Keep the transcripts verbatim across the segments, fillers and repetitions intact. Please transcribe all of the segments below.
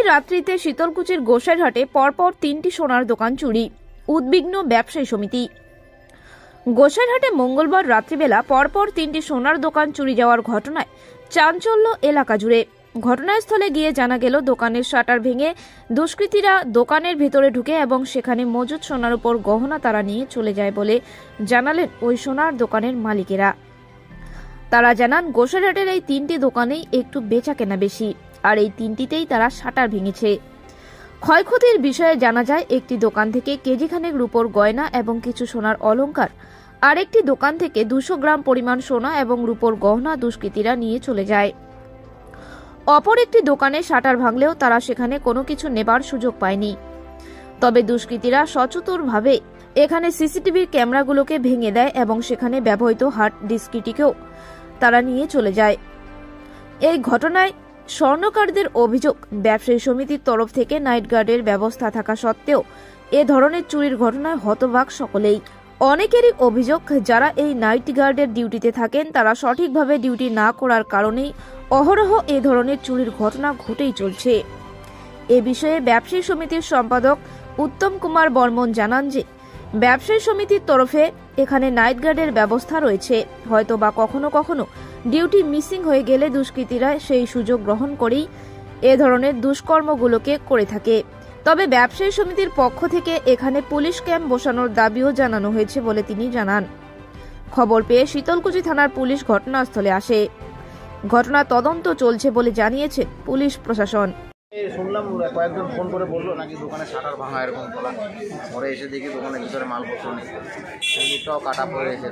গভীর রাত্রিতে শীতলকুচির গোসাইরহাটে পরপর তিনটি সোনার দোকান চুরি, উদ্বিগ্ন ব্যবসায়ী সমিতি। গোসাইরহাটে মঙ্গলবার রাত্রিবেলা পরপর তিনটি সোনার দোকান চুরি যাওয়ার ঘটনায় চাঞ্চল্য এলাকা জুড়ে। ঘটনাস্থলে গিয়ে জানা গেল, দোকানের শাটার ভেঙে দুষ্কৃতীরা দোকানের ভেতরে ঢুকে এবং সেখানে মজুদ সোনার উপর গহনা তারা নিয়ে চলে যায় বলে জানালেন ওই সোনার দোকানের মালিকেরা। তারা জানান, গোসাইরহাটের এই তিনটি দোকানেই একটু বেচা কেনা বেশি, আর এই তিনটিতেই তারা শাটার ভেঙেছে। ক্ষয়ক্ষতির বিষয়ে জানা যায়, একটি দোকান থেকে কেজি খানেক রূপোর গয়না এবং কিছু সোনার অলংকার, আরেকটি দোকান থেকে দুশো গ্রাম পরিমাণ সোনা এবং রূপোর গহনা দুষ্কৃতীরা নিয়ে চলে যায়। অপর একটি দোকানে শাটার ভাঙলেও তারা সেখানে কোনো কিছু নেবার সুযোগ পায়নি। তবে দুষ্কৃতীরা সচতুরভাবে এখানে সিসিটিভির ক্যামেরাগুলোকে ভেঙে দেয় এবং সেখানে ব্যবহৃত হার্ড ডিস্কটিকেও তারা নিয়ে চলে যায়। এই ঘটনায় স্বর্ণকারদের অভিযোগ, ব্যবসায়ী সমিতির তরফ থেকে নাইট গার্ডের ব্যবস্থা থাকা সত্ত্বেও এ ধরনের চুরির ঘটনায় হতবাক সকলেই। অনেকেরই অভিযোগ, যারা এই নাইট গার্ডের ডিউটিতে থাকেন তারা সঠিকভাবে ডিউটি না করার কারণেই অহরহ এ ধরনের চুরির ঘটনা ঘটেই চলছে। এ বিষয়ে ব্যবসায়ী সমিতির সম্পাদক উত্তম কুমার বর্মন জানান যে, ব্যবসায়ী সমিতির তরফে এখানে নাইট গার্ডের ব্যবস্থা রয়েছে। হয়তো বা কখনো কখনো ডিউটি মিসিং হয়ে গেলে দুষ্কৃতীরা সেই সুযোগ গ্রহণ করেই এ ধরনের দুষ্কর্মগুলোকে করে থাকে। তবে ব্যবসায়ী সমিতির পক্ষ থেকে এখানে পুলিশ ক্যাম্প বসানোর দাবিও জানানো হয়েছে বলে তিনি জানান। খবর পেয়ে শীতলকুচি থানার পুলিশ ঘটনাস্থলে আসে। ঘটনা তদন্ত চলছে বলে জানিয়েছে পুলিশ প্রশাসন। শুনলাম কয়েকজন ফোন করে বললো নাকি দোকানে শাটার ভাঙা এরকম বলা, পরে এসে দেখি দোকানের ভিতরে মালপত্র নেই, সিন্দুকটাও কাটা পড়ে গেছে।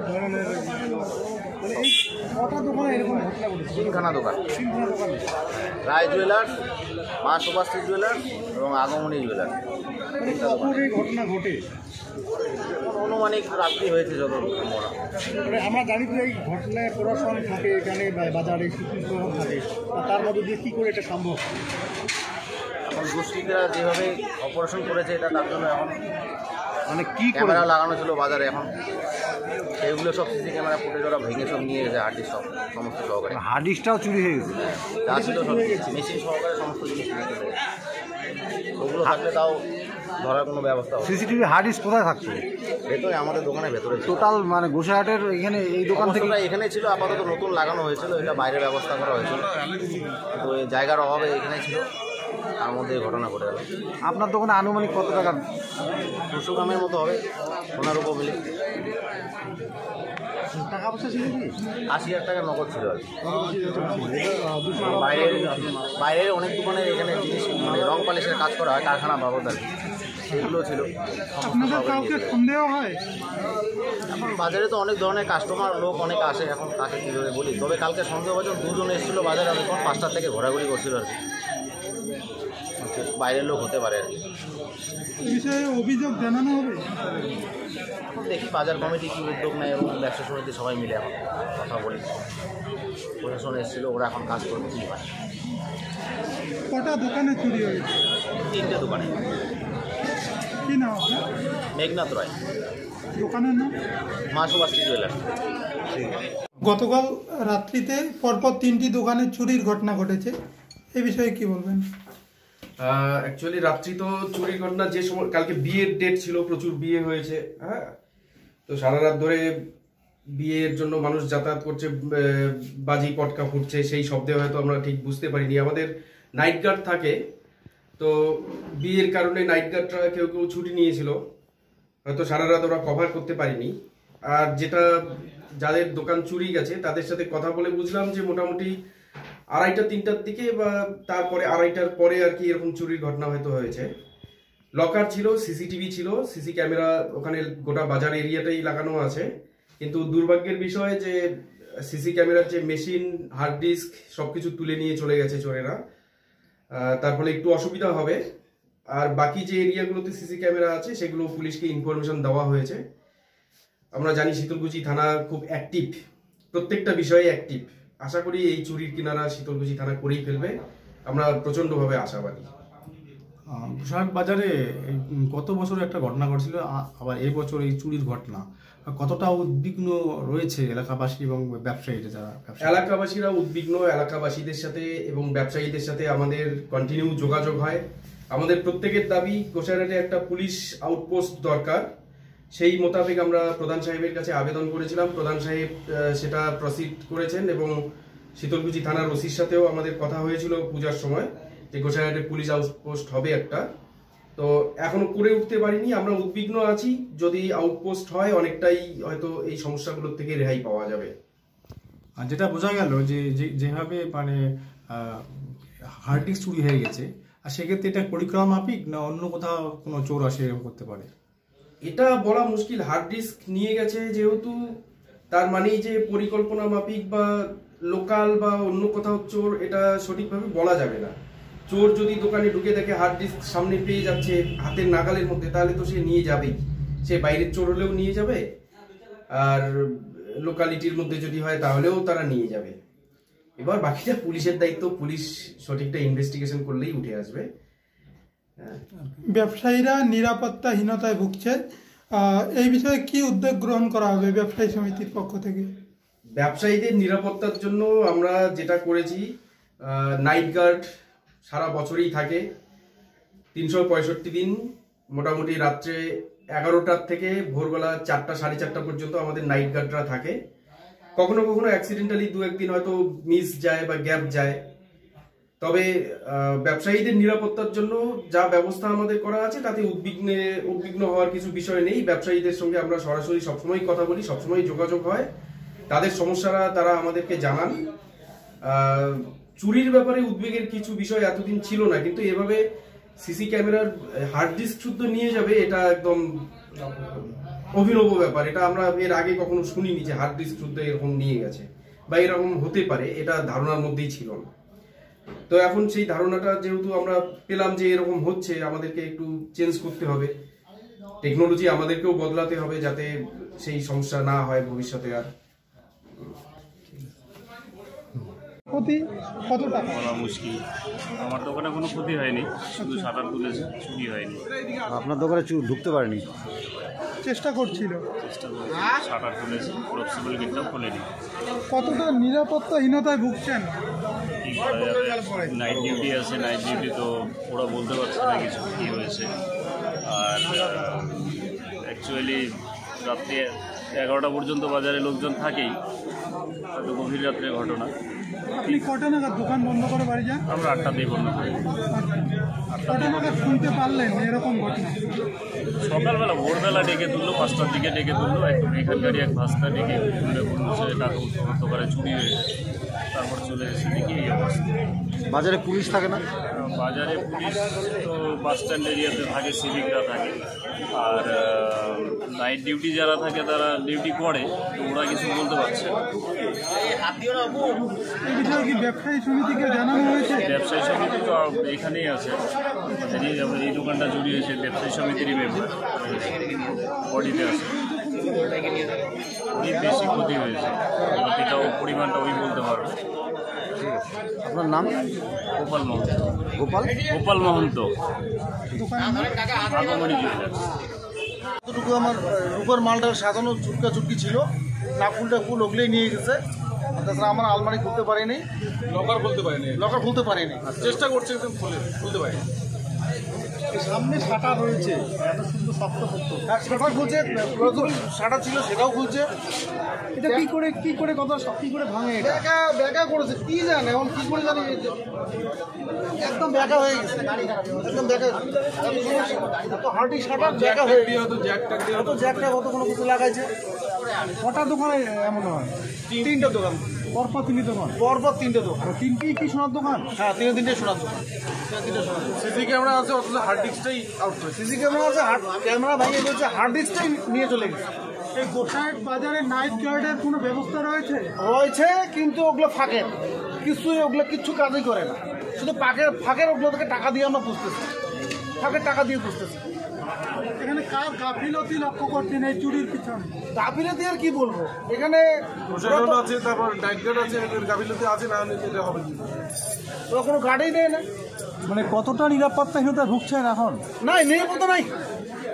তিনখানা দোকান, রায় জুয়েলার্স, মা সুভাশ্রী জুয়েলার্স এবং আগমনী জুয়েলার্স। ঘটনা ঘটে অনুমানিক রাত্রি হয়েছে যত আমরা জানি যে এই ঘটনায় প্রশাসন থাকে, এখানে বাজারে সুপ্রিম থাকে, তার মধ্যে দিয়ে কী করে এটা সম্ভব? এখন দুষ্কৃতীরা যেভাবে অপারেশন করেছে এটা তার জন্য এখন মানে কি ক্যামেরা লাগানো ছিল বাজারে, এখন সেইগুলো সব সিসি ক্যামেরা ফুটেজ ওরা ভেঙে সব নিয়ে গেছে, হার্ড ডিস্ক সব সমস্ত সহকারে। হার্ড ডিস্কটাও চুরি হয়ে গেছে, যা ছিল সব মেশিন সহকারে সমস্ত জিনিস নিয়ে চলে গেছে। ওগুলো থাকলে তাও ধরার কোনো ব্যবস্থা হবে। সিসিটিভি হার্ড ডিস্ক কোথায় থাকতো? ভেতরে, আমাদের দোকানের ভেতরে টোটাল মানে গোসাইরহাটের এখানে এই দোকান থেকে এখানে ছিল, আপাতত নতুন লাগানো হয়েছিল, এটা বাইরে ব্যবস্থা করা হয়েছিল, তো এই জায়গার অভাবে এখানে ছিল, তার মধ্যে ঘটনা ঘটে গেল। আপনার দোকানে আনুমানিক কত টাকা? দুশো গ্রামের মতো হবে সোনার উপর মিলে। টাকা পয়সা ছিল কি? আশি হাজার টাকা নগদ ছিল আর কি। বাইরের বাইরের অনেক দোকানের এখানে জিনিস মানে রং পালিশের কাজ করা হয়, কারখানা বাবদ আর কি, সেগুলো ছিল। সন্দেহ হয় এখন বাজারে তো অনেক ধরনের কাস্টমার লোক অনেক আসে, এখন তাকে কীভাবে বলি। তবে কালকে সন্দেহভাজন দুজন এসেছিল বাজারে, অনেকক্ষণ পাঁচটার থেকে ঘোরাঘুরি করছিল আর কি, বাইরের লোক হতে পারে আর কি। বিষয়ে অভিযোগ জানানো হবে। এখন দেখি বাজার কমিটি কী উদ্যোগ নেয় এবং ব্যবসা সমিতি সবাই মিলে এখন কথা বলি। প্রশাসন এসেছিল, ওরা এখন কাজ করবে কী হয়। কটা দোকানে চুরি হয়েছে? তিনটে দোকানে। কি নাম? মেঘনাথ রয়। দোকানের নাম? মা সুভাশ্রী জুয়েলার্স। গতকাল রাত্রিতে পরপর তিনটি দোকানে চুরির ঘটনা ঘটেছে, এই বিষয়ে কি বলবেন? অ্যাকচুয়ালি রাত্রি তো চুরির ঘটনা, যে সময় কালকে বিয়ের ডেট ছিল, প্রচুর বিয়ে হয়েছে, হ্যাঁ, তো সারা রাত ধরে বিয়ের জন্য মানুষ যাতায়াত করছে, বাজি পটকা ফুটছে, সেই শব্দে হয়তো আমরা ঠিক বুঝতে পারিনি। আমাদের নাইট গার্ড থাকে, তো বিয়ের কারণে নাইট গার্ডরা কেউ কেউ ছুটি নিয়েছিল, হয়তো সারা রাত ওরা কভার করতে পারিনি। আর যেটা যাদের দোকান চুরি গেছে তাদের সাথে কথা বলে বুঝলাম যে মোটামুটি আড়াইটা তিনটার দিকে বা তারপরে আড়াইটার পরে আর কি এরকম চুরির ঘটনা হয়তো হয়েছে। লকার ছিল, সিসিটিভি ছিল, সিসি ক্যামেরা ওখানে গোটা বাজার এরিয়াটাই লাগানো আছে, কিন্তু দুর্ভাগ্যের বিষয় যে সিসি ক্যামেরার যে মেশিন, হার্ড ডিস্ক সবকিছু তুলে নিয়ে চলে গেছে চোরেরা, তার ফলে একটু অসুবিধা হবে। আর বাকি যে এরিয়াগুলোতে সিসি ক্যামেরা আছে সেগুলো পুলিশকে ইনফরমেশন দেওয়া হয়েছে। আমরা জানি শীতলকুচি থানা খুব অ্যাক্টিভ, প্রত্যেকটা বিষয়ে অ্যাক্টিভ। আশা করি এই চুরির কিনারা শীতলকুচি থানা করেই ফেলবে, আমরা প্রচণ্ডভাবে আশাবাদী। গোসাইরহাট বাজারে গত বছর একটা ঘটনা ঘটছিল, আবার এই বছর এই চুরির ঘটনা, কতটা উদ্বিগ্ন রয়েছে এলাকাবাসী এবং ব্যবসায়ীরা যারা ব্যবসা এলাকাবাসীরা উদ্বিগ্ন। এলাকাবাসীদের সাথে এবং ব্যবসায়ীদের সাথে আমাদের কন্টিনিউ যোগাযোগ হয়। আমাদের প্রত্যেকের দাবি গোসাইরহাটে একটা পুলিশ আউটপোস্ট দরকার। সেই মোতাবেক আমরা প্রধান সাহেবের কাছে আবেদন করেছিলাম। প্রধান সাহেব সেটা প্রসিড করেছেন এবং শীতলকুচি থানার ওসির সাথেও আমাদের কথা হয়েছিল পূজার সময় যে গোসাইরহাটে পুলিশ আউটপোস্ট হবে একটা। তো এখনো করে উঠতে পারিনি, আমরা উদ্বিগ্ন আছি। যদি আউটপোস্ট হয় অনেকটাই হয়তো এই সমস্যাগুলোর থেকে রেহাই পাওয়া যাবে। আর যেটা বোঝা গেল যে যেভাবে মানে হার্ড ডিস্ক চুরি হয়ে গেছে, আর সেক্ষেত্রে এটা পরিক্রমা মাফিক না অন্য কোথাও কোনো চোর আসে এরকম করতে পারে, এটা বলা মুশকিল। হার্ড ডিস্ক নিয়ে গেছে যেহেতু, তার মানেই যে পরিকল্পনা মাফিক বা লোকাল বা অন্য কোথাও চোর, এটা সঠিকভাবে বলা যাবে না। চোর যদি দোকানে ঢুকে দেখে হার্ড ডিস্ক সামনে পেয়ে যাচ্ছে হাতের নাগালের মধ্যে, তাহলে তো সে নিয়ে যাবেই। সে বাইরের চোর হলেও নিয়ে যাবে, আর লোকালিটির মধ্যে যদি হয় তাহলেও তারা নিয়ে যাবে। এবার বাকিটা পুলিশের দায়িত্ব, পুলিশ সঠিকটা ইনভেস্টিগেশন করলেই উঠে আসবে। ব্যবসায়ীরা নিরাপত্তাহীনতায় ভুগছে, এই বিষয়ে কি উদ্যোগ গ্রহণ করা হবে ব্যবসায়ী সমিতির পক্ষ থেকে? ব্যবসায়ীদের নিরাপত্তার জন্য আমরা যেটা করেছি, নাইট গার্ড সারা বছরই থাকে, তিনশো পঁয়ষট্টি দিন মোটামুটি রাত্রে এগারোটার থেকে ভোরবেলা চারটা সাড়ে চারটা পর্যন্ত আমাদের নাইট গার্ডরা থাকে। কখনো কখনো অ্যাক্সিডেন্টালি দু একদিন হয়তো মিস যায় বা গ্যাপ যায়। তবে ব্যবসায়ীদের নিরাপত্তার জন্য যা ব্যবস্থা আমাদের করা আছে তাতে উদ্বিগ্নে উদ্বিগ্ন হওয়ার কিছু বিষয় নেই। ব্যবসায়ীদের সঙ্গে আমরা সরাসরি সবসময় কথা বলি, সবসময় যোগাযোগ হয়, তাদের সমস্যারা তারা আমাদেরকে জানান। চুরির ব্যাপারে উদ্বেগের কিছু বিষয় এতদিন ছিল না, কিন্তু এভাবে সিসি ক্যামেরার হার্ড ডিস্ক শুদ্ধ নিয়ে যাবে, এটা একদম অভিনব ব্যাপার। এটা আমরা এর আগে কখনো শুনিনি যে হার্ড ডিস্ক শুদ্ধ এরকম নিয়ে গেছে বা এরকম হতে পারে, এটা ধারণার মধ্যেই ছিল না। তো এখন সেই ধারণাটা যেহেতু আমরা পেলাম যে এরকম হচ্ছে, আমাদেরকে একটু চেঞ্জ করতে হবে, টেকনোলজি আমাদেরকেও বদলাতে হবে যাতে সেই সমস্যা না হয় ভবিষ্যতে। আর ক্ষতি কত টাকা বলা মুশকিল। আমার দোকানে কোনো ক্ষতি হয়নি, শুধু শাটার তুলেছে, চুরি হয়নি। আপনার দোকানে চুর ঢুকতে পারেনি? চেষ্টা করছিল, চেষ্টা করে শাটার তুলেছে, প্রফেসিবল গেটটাও খোলেনি। কতটা নিরাপত্তাহীনতায় ভুগছেন? কি করা যাবে, নাইট ডিউটি আছে, নাইট ডিউটি তো ওরা বলতে পারছে না কিছু কী হয়েছে। আর অ্যাকচুয়ালি রাত্রে এগারোটা পর্যন্ত বাজারে লোকজন থাকেই, হয়তো গভীর রাত্রের ঘটনা। আপনি কটা নাগাদ দোকান বন্ধ করে বাড়ি যান? আমরা আটটাতেই বন্ধ করি। কটা নাগাদ শুনতে পারলেন এরকম ঘটনা? সকালবেলা ভোরবেলা ডেকে তুললো, পাঁচটার দিকে ডেকে তুললো, একদম এখানকারই এক ভাস্তা ডেকে তুলে বললো যে টাকা উত্তর করে চুরি হয়েছে। তারপর চলে এসে দেখি এই অবস্থা। বাজারে পুলিশ থাকে না? বাজারে পুলিশ তো বাস স্ট্যান্ড এরিয়াতে থাকে, সিভিকরা থাকে, আর নাইট ডিউটি যারা থাকে তারা ডিউটি করে, তো ওরা কিছু বলতে পারছে না। এই বিষয়ে কি ব্যবসায়ী সমিতিকে জানানো হয়েছে? ব্যবসায়ী সমিতি তো এখানেই আছে, এই দোকানটা চুরি হয়েছে, ব্যবসায়ী সমিতিরই মেম্বার বডিতে আছে। অনেক বেশি ক্ষতি হয়েছে, ক্ষতিটাও পরিমাণটা ওই বলতে পারবে। আপনার নাম? গোপাল মহন্ত। গোপাল গোপাল মহন্ত, দোকান আগমনী জুয়েলার্স। যতটুকু আমার রূপার মালটা সাজানো চুটকা চুটকি ছিল, না ফুলটা ফুল ওগুলোই নিয়ে গেছে। তাছাড়া আমার আলমারি খুলতে পারিনি, লকার খুলতে পারেনি, লকার খুলতে পারিনি, চেষ্টা করছে কিন্তু খুলতে পারেনি। সামনে শাটার রয়েছে, এত সুন্দর শক্ত শক্ত শাটার খুলছে, শাটার ছিল সেটাও খুলছে। এটা কি করে কি করে কত কি করে ভাঙে? ব্যাকা ব্যাকা করেছে, কি জানে এখন কি করে জানি, একদম ব্যাকা হয়ে গেছে, একদম ব্যাকা। এত হার্ডি শাটার ব্যাকা হয়ে গেছে, হয়তো জ্যাক ট্যাক দিয়ে হয়তো জ্যাক ট্যাক হয়তো কোনো কিছু লাগাইছে। কটা দোকানে এমন হয়? তিনটা দোকান, পরপর তিনটে দোকান, পরপর তিনটে দোকান। তিনটেই কি সোনার দোকান? হ্যাঁ, তিনটে তিনটে সোনার দোকান। সিসি ক্যামেরা আছে, অথচ হার্ড ডিস্কটাই আউট করে। সিসি ক্যামেরা আছে, হার্ড ক্যামেরা ভাঙিয়ে বলছে, হার্ড ডিস্কটাই নিয়ে চলে গেছে। এই গোসাইট বাজারে নাইট গার্ডের কোনো ব্যবস্থা রয়েছে? রয়েছে, কিন্তু ওগুলো ফাঁকের, কিছুই ওগুলো কিচ্ছু কাজই করে না, শুধু পাকের ফাঁকের ওগুলো থেকে টাকা দিয়ে আমরা বুঝতেছি, ফাঁকের টাকা দিয়ে বুঝতেছি। এখানে কার গাফিলতি লক্ষ্য করছেন এই চুরির পিছনে? গাফিলতি আর কি বলবো, এখানে প্রশাসন আছে, তারপর নাইট গার্ড আছে, এদের গাফিলতি আছে, না হলে এটা হবে কি? ওরা কোনো গার্ডই দেয় না। মানে কতটা নিরাপত্তাহীনতা ভুগছেন এখন? নাই, নিরাপত্তা নাই,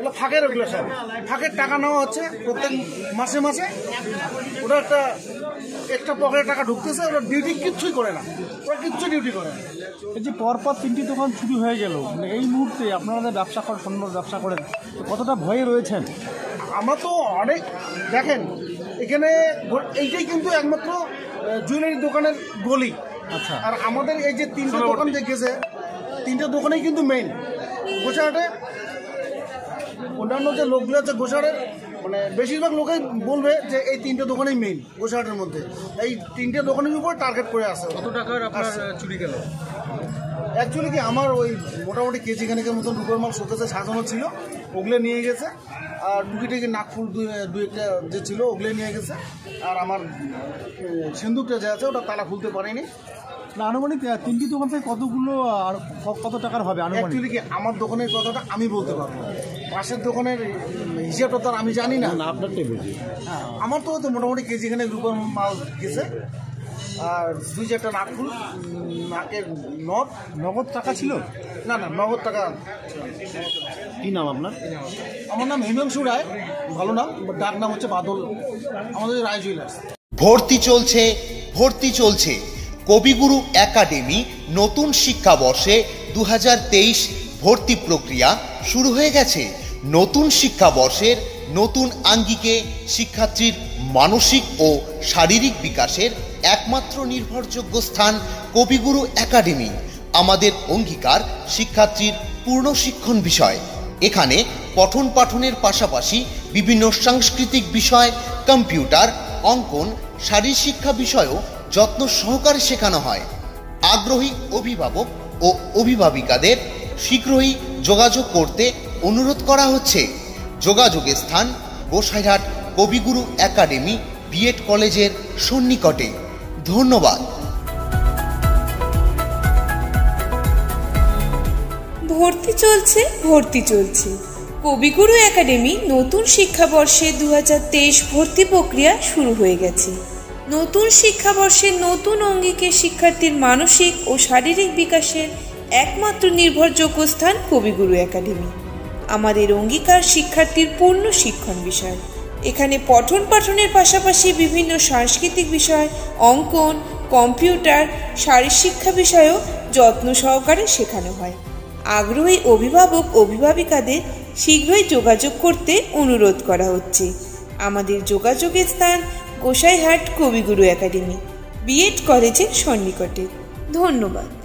একটা ফাঁকের রেগুলেশন, ফাঁকের টাকা নেওয়া হচ্ছে প্রত্যেক মাসে মাসে। ওটা একটা একটা পকেটে টাকা ঢুকতেছে, ওরা ডিউটি কিচ্ছুই করে না, ওরা কিচ্ছু ডিউটি করে না। এই যে পরপর তিনটি দোকান চুরি হয়ে গেল, মানে এই মুহূর্তে আপনারা ব্যবসা করেন, স্বর্ণ ব্যবসা করেন, কতটা ভয়ে রয়েছেন? আমরা তো অনেক, দেখেন এখানে এইটাই কিন্তু একমাত্র জুয়েলারি দোকানের গলি। আচ্ছা, আর আমাদের এই যে তিনটে দোকান দেখেছে, তিনটে দোকানেই কিন্তু মেইন গোসাহাটে। অন্যান্য যে লোকগুলো আছে গোসাহাটের, মানে বেশিরভাগ লোকেই বলবে যে এই তিনটে দোকানেই মেইন গোসাহাটের মধ্যে। এই তিনটে দোকানের উপর টার্গেট করে আসে। কত টাকার আপনার চুরি গেল? অ্যাকচুয়ালি কি আমার ওই মোটামুটি কেজি খানিকের মতন রূপের মাল শোকেসে সাজানো ছিল, ওগুলো নিয়ে গেছে। আর টুকিটাকি নাকফুল দুই দুই একটা যে ছিল ওগুলো নিয়ে গেছে। আর আমার সিন্দুকটা যে আছে ওটা তালা খুলতে পারেনি। না, আনুমানিক তিনটি দোকান থেকে কতগুলো আর কত টাকার হবে আনুমানিক? অ্যাকচুয়ালি কি আমার দোকানের কথাটা আমি বলতে পারবো, পাশের দোকানের হিসাবটা তো আমি জানি না। আপনারটাই বুঝি। হ্যাঁ, আমার তো তো মোটামুটি কেজি খানিক রূপের মাল গেছে। আর দুই চারটা নাকফুল, নাকের নথ। নগদ টাকা ছিল? না না, নগদ টাকা। কি নাম আপনার? আমার নাম হিমাংশু রায়, ভালো নাম, ডাক নাম হচ্ছে বাদল, আমাদের রায় জুয়েলার্স। ভর্তি চলছে ভর্তি চলছে কবিগুরু একাডেমি নতুন শিক্ষাবর্ষে দু হাজার তেইশ ভর্তি প্রক্রিয়া শুরু হয়ে গেছে। নতুন শিক্ষাবর্ষের নতুন আঙ্গিকে শিক্ষার্থীর মানসিক ও শারীরিক বিকাশের একমাত্র নির্ভরযোগ্য স্থান কবিগুরু একাডেমি। আমাদের অঙ্গীকার শিক্ষার্থীর পূর্ণ শিক্ষণ বিষয়। এখানে পঠন পাঠনের পাশাপাশি বিভিন্ন সাংস্কৃতিক বিষয়, কম্পিউটার, অঙ্কন, শারীরশিক্ষা বিষয়ও যত্ন সহকারে শেখানো হয়। আগ্রহী অভিভাবক ও অভিভাবিকাদের শীঘ্রই যোগাযোগ করতে অনুরোধ করা হচ্ছে। যোগাযোগের স্থান গোসাইরহাট কবিগুরু একাডেমি বিএড কলেজের সন্নিকটে। ধন্যবাদ। ভর্তি চলছে ভর্তি চলছে কবিগুরু একাডেমি নতুন শিক্ষাবর্ষে দু হাজার তেইশ ভর্তি প্রক্রিয়া শুরু হয়ে গেছে। নতুন শিক্ষাবর্ষে নতুন অঙ্গিকে শিক্ষার্থীর মানসিক ও শারীরিক বিকাশের একমাত্র নির্ভরযোগ্য স্থান কবিগুরু একাডেমি। আমাদের অঙ্গীকার শিক্ষার্থীর পূর্ণ শিক্ষণ বিষয়। এখানে পঠন পাঠনের পাশাপাশি বিভিন্ন সাংস্কৃতিক বিষয়, অঙ্কন, কম্পিউটার, শারীরশিক্ষা বিষয়েও যত্ন সহকারে শেখানো হয়। আগ্রহী অভিভাবক অভিভাবিকাদের শীঘ্রই যোগাযোগ করতে অনুরোধ করা হচ্ছে। আমাদের যোগাযোগের স্থান গোসাইরহাট কবিগুরু একাডেমি বিএড কলেজের সন্নিকটে। ধন্যবাদ।